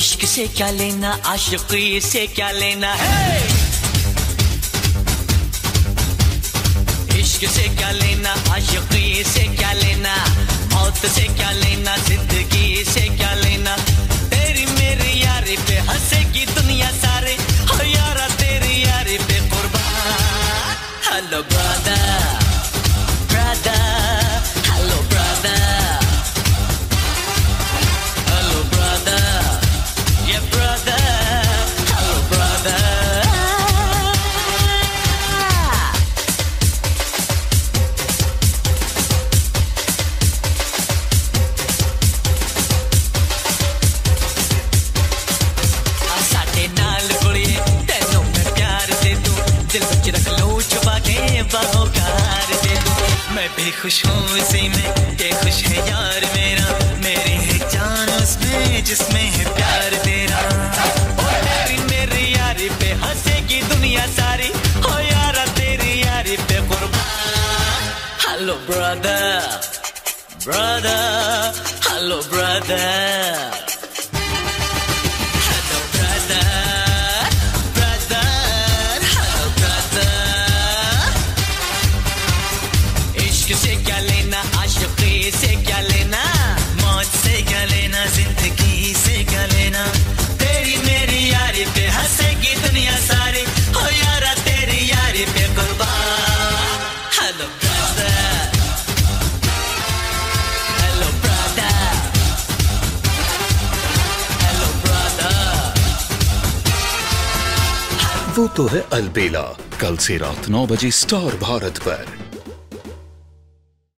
इश्क से क्या लेना, आशिकी से क्या लेना है। इश्क से क्या लेना, आशिकी से क्या लेना, मौत से क्या लेना, जिंदगी से क्या लेना। तेरी मेरी यारी पे हंसेगी दुनिया सारे, हो यारा तेरी यारी पे कुर्बान। Hello brother, brother, hello brother, hello brother, ये ब्रदर, हेलो ब्रदर। साडे नाल कुड़िए तेनों मैं प्यार दे दूं, दिल विच रख लूं छुपा के बाहोकार दे दूं। मैं भी खुश हूँ इसी में, ये खुश है यार मेरा, मेरी है जान उसमें जिसमें है प्यार तेरा। ओ तेरी मेरी यारी पे हंसेगी दुनिया सारी, हो यारा तेरी यारी पे कुर्बान। Hello brother, brother, hello brother, hello brother, brother, hello brother. इश्क से क्या लेना, आशिकी से क्या लेना, मौत से क्या लेना, जिंदगी से क्या लेना। तेरी मेरी यारी पे हंसेगी दुनिया सारी, हो यारा तेरी यारी पे कुर्बान। Hello brother, hello brother, hello brother. वो तो है अलबेला, कल से रात 9 बजे स्टार भारत पर।